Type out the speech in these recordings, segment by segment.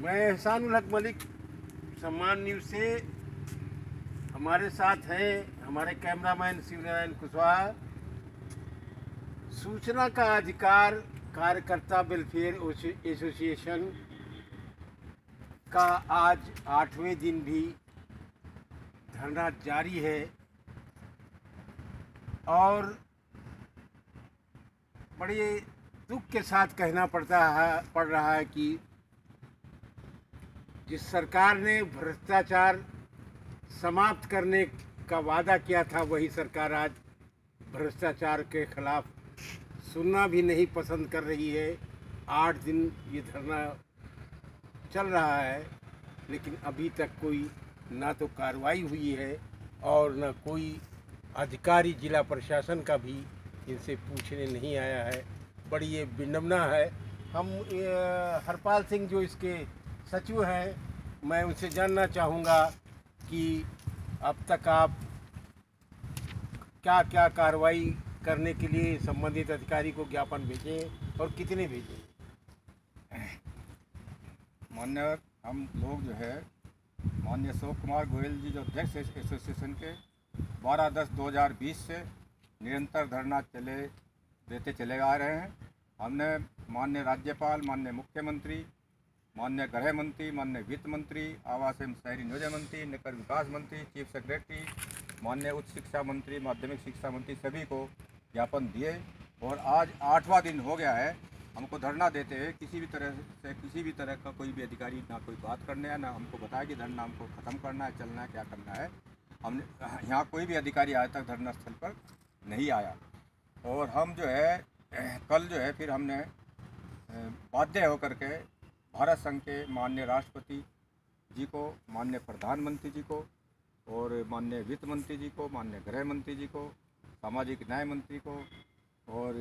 मैं एहसान उल हक मलिक, सम्मान न्यूज़ से। हमारे साथ हैं हमारे कैमरामैन शिवनारायण कुशवाहा। सूचना का अधिकार कार्यकर्ता वेलफेयर एसोसिएशन का आज 8वें दिन भी धरना जारी है और बड़े दुख के साथ कहना पड़ रहा है कि जिस सरकार ने भ्रष्टाचार समाप्त करने का वादा किया था, वही सरकार आज भ्रष्टाचार के खिलाफ सुनना भी नहीं पसंद कर रही है। 8 दिन ये धरना चल रहा है, लेकिन अभी तक कोई ना तो कार्रवाई हुई है और न कोई अधिकारी जिला प्रशासन का भी इनसे पूछने नहीं आया है। बड़ी ये विडंबना है। हम हरपाल सिंह जो इसके सचिव हैं, मैं उनसे जानना चाहूँगा कि अब तक आप क्या क्या कार्रवाई करने के लिए संबंधित अधिकारी को ज्ञापन भेजे और कितने भेजे। मान्य हम लोग जो है माननीय अशोक कुमार गोयल जी जो अध्यक्ष एसोसिएशन के 12/10/2020 से निरंतर धरना देते चले आ रहे हैं। हमने माननीय राज्यपाल, माननीय मुख्यमंत्री, माननीय गृह मंत्री, माननीय वित्त मंत्री, आवास एवं शहरी नियोजन मंत्री, नगर विकास मंत्री, चीफ सेक्रेटरी, माननीय उच्च शिक्षा मंत्री, माध्यमिक शिक्षा मंत्री सभी को ज्ञापन दिए और आज 8वां दिन हो गया है हमको धरना देते हुए। किसी भी तरह का कोई भी अधिकारी ना कोई बात करने है, ना हमको बताया कि धरना हमको ख़त्म करना है, चलना है, क्या करना है। हमने यहाँ कोई भी अधिकारी आज तक धरना स्थल पर नहीं आया और हम जो है कल जो है फिर हमने बाध्य होकर के भारत संघ के माननीय राष्ट्रपति जी को, माननीय प्रधानमंत्री जी को और माननीय वित्त मंत्री जी को, माननीय गृह मंत्री जी को, सामाजिक न्याय मंत्री को और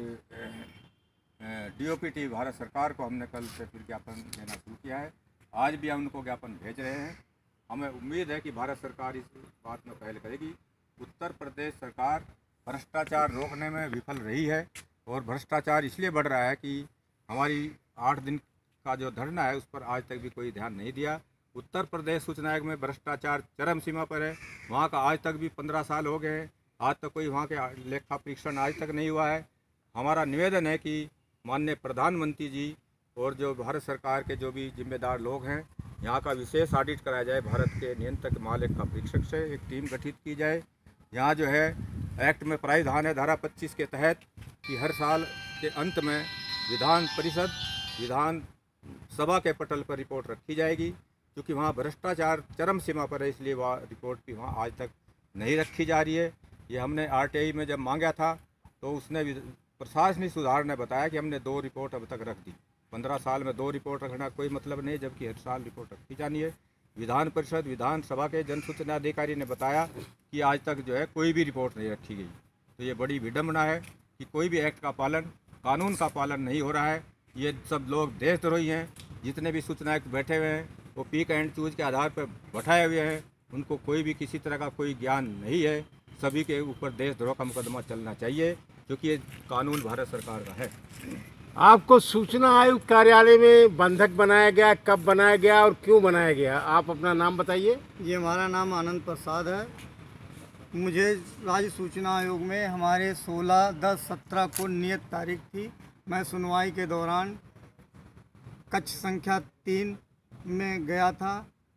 DOPT भारत सरकार को हमने कल से फिर ज्ञापन देना शुरू किया है। आज भी हम उनको ज्ञापन भेज रहे हैं। हमें उम्मीद है कि भारत सरकार इस बात में पहल करेगी। उत्तर प्रदेश सरकार भ्रष्टाचार रोकने में विफल रही है और भ्रष्टाचार इसलिए बढ़ रहा है कि हमारी 8 दिन का जो धरना है उस पर आज तक भी कोई ध्यान नहीं दिया। उत्तर प्रदेश सूचना आयोग में भ्रष्टाचार चरम सीमा पर है। वहाँ का आज तक भी 15 साल हो गए हैं, आज तक कोई वहाँ के लेखा परीक्षण आज तक नहीं हुआ है। हमारा निवेदन है कि माननीय प्रधानमंत्री जी और जो भारत सरकार के जो भी जिम्मेदार लोग हैं, यहाँ का विशेष ऑडिट कराया जाए। भारत के नियंत्रक महालेखा परीक्षक से एक टीम गठित की जाए। यहाँ जो है एक्ट में प्रावधान है धारा 25 के तहत कि हर साल के अंत में विधान परिषद, विधान सभा के पटल पर रिपोर्ट रखी जाएगी। क्योंकि वहाँ भ्रष्टाचार चरम सीमा पर है, इसलिए वह रिपोर्ट भी वहाँ आज तक नहीं रखी जा रही है। ये हमने RTI में जब मांगा था तो उसने प्रशासनिक सुधार ने बताया कि हमने 2 रिपोर्ट अब तक रख दी। 15 साल में 2 रिपोर्ट रखना कोई मतलब नहीं, जबकि हर साल रिपोर्ट रखी जानी है। विधान परिषद, विधानसभा के जन सूचना अधिकारी ने बताया कि आज तक जो है कोई भी रिपोर्ट नहीं रखी गई। तो ये बड़ी विडंबना है कि कोई भी एक्ट का पालन, कानून का पालन नहीं हो रहा है। ये सब लोग देशद्रोही हैं। जितने भी सूचना आयुक्त बैठे हुए हैं वो पिक एंड चूज के आधार पर बैठाए हुए हैं। उनको कोई भी किसी तरह का कोई ज्ञान नहीं है। सभी के ऊपर देशद्रोह का मुकदमा चलना चाहिए, क्योंकि ये कानून भारत सरकार का है। आपको सूचना आयुक्त कार्यालय में बंधक बनाया गया, कब बनाया गया और क्यों बनाया गया? आप अपना नाम बताइए। ये हमारा नाम आनंद प्रसाद है। मुझे राज्य सूचना आयोग में हमारे 16/10/17 को नियत तारीख थी। मैं सुनवाई के दौरान कक्ष संख्या 3 में गया था।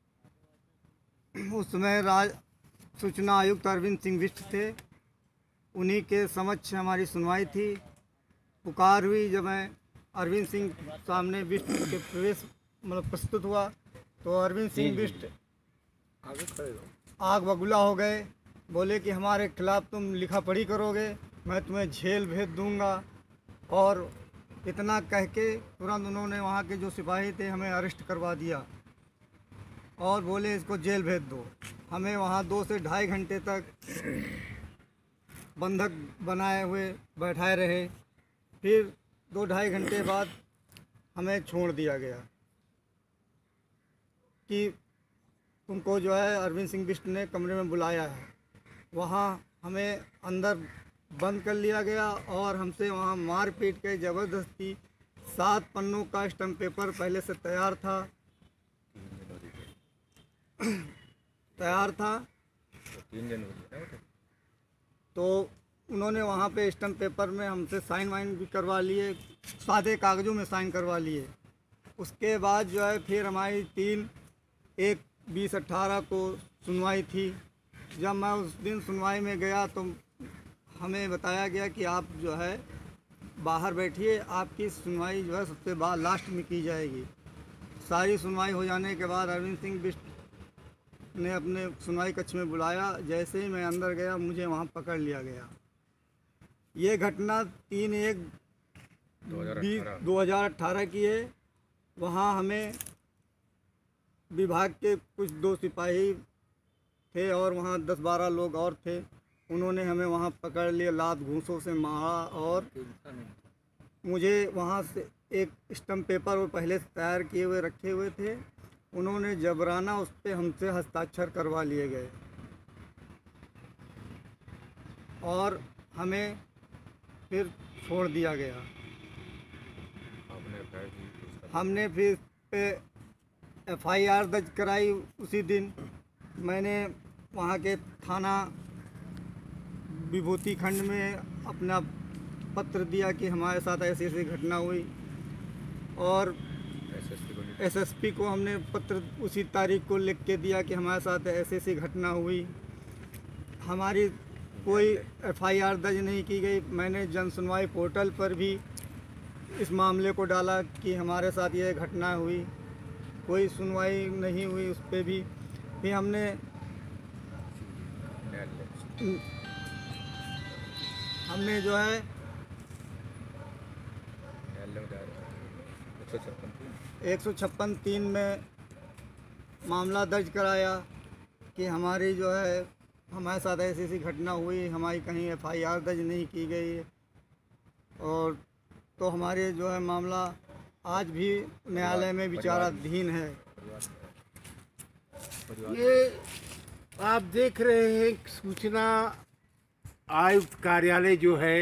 उस समय सूचना आयुक्त अरविंद सिंह बिष्ट थे। उन्हीं के समक्ष हमारी सुनवाई थी। पुकार हुई। जब मैं अरविंद सिंह सामने बिष्ट के प्रस्तुत हुआ तो अरविंद सिंह बिष्ट आग बबूला हो गए। बोले कि हमारे खिलाफ तुम लिखा पढ़ी करोगे, मैं तुम्हें जेल भेज दूंगा। और इतना कह के तुरंत उन्होंने वहाँ के जो सिपाही थे हमें अरेस्ट करवा दिया और बोले इसको जेल भेज दो। हमें वहाँ 2 से ढाई घंटे तक बंधक बनाए हुए बैठाए रहे। फिर 2-2.5 घंटे बाद हमें छोड़ दिया गया कि तुमको जो है अरविंद सिंह बिष्ट ने कमरे में बुलाया है। वहाँ हमें अंदर बंद कर लिया गया और हमसे वहाँ मार पीट के ज़बरदस्ती 7 पन्नों का स्टम्प पेपर पहले से तैयार था तैयार था। 3 जनवरी तो उन्होंने वहाँ पे स्टैम्प पेपर में हमसे साइन वाइन भी करवा लिए, सादे कागज़ों में साइन करवा लिए। उसके बाद जो है फिर हमारी 3/1/2018 को सुनवाई थी। जब मैं उस दिन सुनवाई में गया तो हमें बताया गया कि आप जो है बाहर बैठिए, आपकी सुनवाई जो है सबसे बाद लास्ट में की जाएगी। सारी सुनवाई हो जाने के बाद अरविंद सिंह बिष्ट ने अपने सुनवाई कक्ष में बुलाया। जैसे ही मैं अंदर गया मुझे वहाँ पकड़ लिया गया। ये घटना 3/1/2018 की है। वहाँ हमें विभाग के कुछ 2 सिपाही थे और वहाँ 10-12 लोग और थे। उन्होंने हमें वहाँ पकड़ लिया, लात घूंसों से मारा और मुझे वहाँ से एक स्टैम्प पेपर वो पहले से तैयार किए हुए रखे हुए थे, उन्होंने जबराना उस पर हमसे हस्ताक्षर करवा लिए गए और हमें फिर छोड़ दिया गया। हमने फिर पे FIR दर्ज कराई। उसी दिन मैंने वहाँ के थाना विभूति खंड में अपना पत्र दिया कि हमारे साथ ऐसी ऐसी घटना हुई और SSP को हमने पत्र उसी तारीख को लिख के दिया कि हमारे साथ ऐसी ऐसी घटना हुई। हमारी कोई FIR दर्ज नहीं की गई। मैंने जन सुनवाई पोर्टल पर भी इस मामले को डाला कि हमारे साथ ये घटना हुई, कोई सुनवाई नहीं हुई उस पर भी। फिर हमने जो है 156(3) में मामला दर्ज कराया कि हमारी जो है हमारे साथ ऐसी ऐसी घटना हुई, हमारी कहीं FIR दर्ज नहीं की गई। और तो हमारे जो है मामला आज भी न्यायालय में विचाराधीन है। ये आप देख रहे हैं सूचना आयुक्त कार्यालय जो है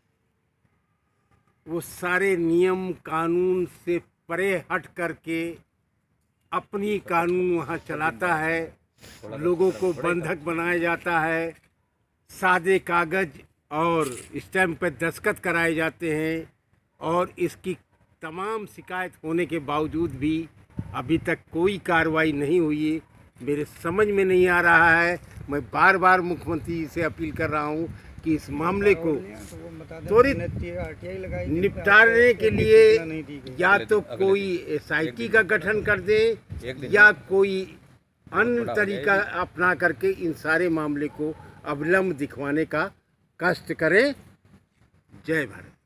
वो सारे नियम कानून से परे हट करके अपनी कानून वहाँ चलाता है। लोगों को बंधक बनाया जाता है, सादे कागज और स्टैम्प पर दस्तखत कराए जाते हैं और इसकी तमाम शिकायत होने के बावजूद भी अभी तक कोई कार्रवाई नहीं हुई है। मेरे समझ में नहीं आ रहा है। मैं बार बार मुख्यमंत्री से अपील कर रहा हूँ कि इस मामले को त्वरित निपटाने के लिए या तो कोई SIT का गठन कर दे या कोई अन्य तरीका अपना करके इन सारे मामले को अविलंब दिखवाने का कष्ट करें। जय भारत।